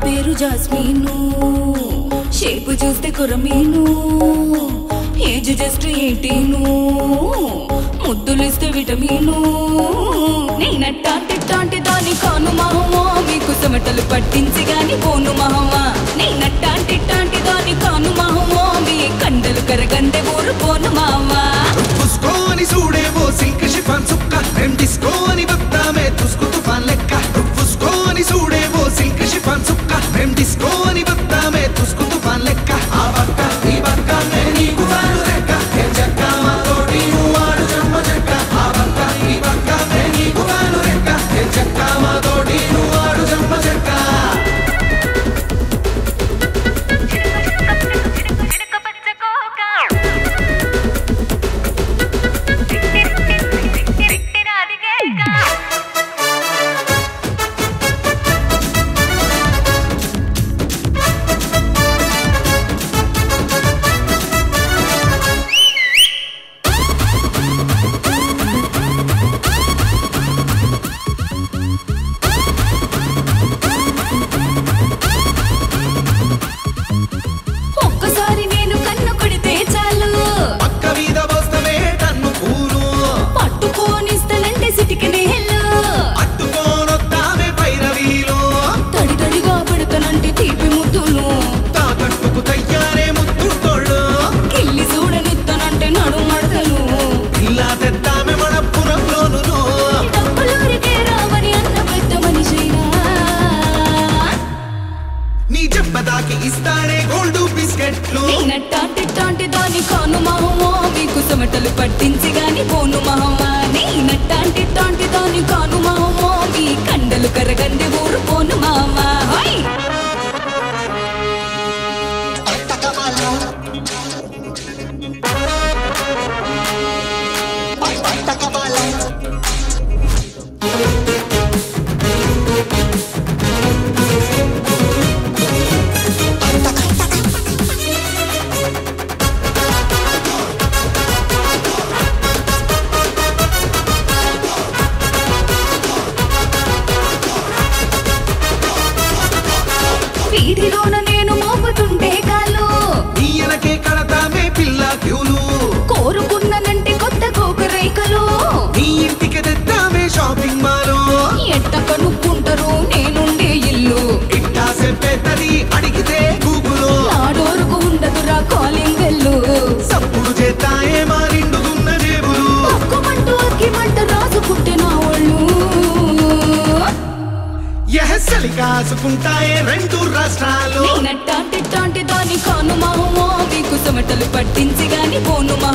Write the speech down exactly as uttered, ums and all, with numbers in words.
పేరు జాస్మిను, షేపు చూస్తే కొరమీను, ఏజ్ జస్ట్ ఎయిటీను, ముద్దులిస్తే విటమీను. నేనట్టాంటి దాని కాను మహమ్మా, మీకు చెమటలు పట్టించి గాని పోను మహమ్మా. నేనట్టాంటి దాని కాను మహమ్మా, మీ కండలు కరగంటే ఊరు పోను మామా. పుస్కోని చూడేవో సిల్క్ షిఫాన్ సుక్క, రెం డిస్కోని వద్దామే తుస్కు తుఫాన్ లెక్క. పుస్కోని చూడేవో సిల్క్ షిఫాన్ సుక్క, రెం డిస్కోని వద్దామే తుస్కు తుఫాన్ లెక్క. ఆ పక్క ఈ పక్క నీకు వారు లెక్క, ఏ చెక్క మా తోటి నువ్వాడు జన్మ చెక్క. ఆ పక్క ఈ పక్క నీకు వారు లెక్క, ఏ చెక్క మా తోటి నువ్వాడు జన్మ చెక్క. ఒక్కసారి నేను కన్ను కొడితే చాలు, పక్క మీద వస్తవే టన్ను పూలు. పట్టుకోనిస్తానంటే సిటికనే హెల్లు, అట్టుకోనొద్దామే పైరవీలు. తడి తడిగా పెడతానంటే తీపి ముద్దులు, తాకట్టుకు తయ్యారే ముద్దుతోళ్ళు. కిల్లి చూడనిస్తానంటే నడు మడతలు. ఇలా తెద్దామే మన పురంలోను. డబ్బులూరికే రావని అన్న పెద్ద మనిషైనా, నీ జబ్బదాకి ఇస్తానే గోల్డ్ బిస్కెట్లు. నేనట్టాంటి దాని కాను మహమ్మా, మీకు చెమటలు పట్టించి గాని పోను మహమ్మా. నేనట్టాంటి దాని కాను మహమ్మా, మీ కండలు కరగండి ఊరు పోను మామా. హోయ్ వీధిలోన నేను మోపుతుంటే కాలు, ఈయనకే కడతామే పిల్ల క్యూలు. కోరుకున్నానంటే కొత్త కోకరైకలు. నీ ఇంటికి తెద్దామే షాపింగ్ మాలు. ఎట్ట కనుక్కుంటారు నేనుండే ఇల్లు, ఇట్టా చెప్పేతది అడిగితే గూగులు. నాడోరుకు ఉండదురా కాలింగ్ బెల్లు. సప్పుడు చేస్తాయే మా నిండుగున్న జేబులు. అక్కుమంటూ అక్కిమంట రాసుకుంటే నా ఒళ్ళు, ఎహసలి కాసుకుంటాయే రెండు రాష్ట్రాలు. నేనట్టాంటి దాని కాను మహమ్మా, మీకు చెమటలు పట్టించి గాని పోను